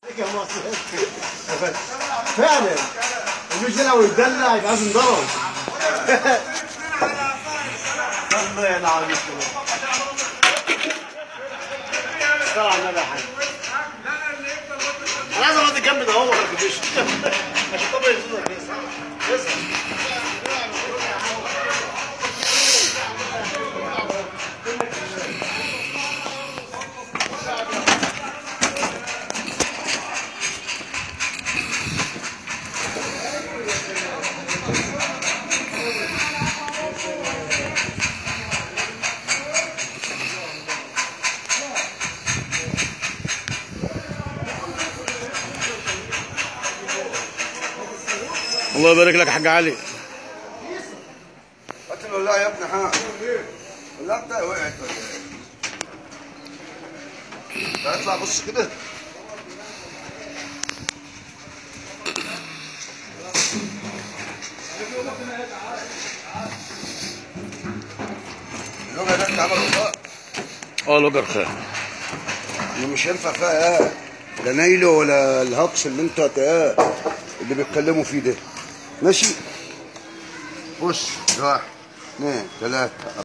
فعلا مش لو يدلع يبقى لازم ضرب. الله يلعن طلع النبي يا حاج. انا عايز اقعد جنبي ده هو ما تجيبش عشان طبعا يصدق يسمع. الله يبارك لك يا حاج علي. هات الولاعة يا ابني. ها الولاعة بتاعي وقعت ولا ايه؟ اطلع بص كده. اللوجة ده اتعمل رخاء. لوجر خير. مش هينفع فيها ايه؟ لا نايله ولا الهقص اللي انتوا اللي بيتكلموا فيه ده. ماشي؟ بص 1 2 3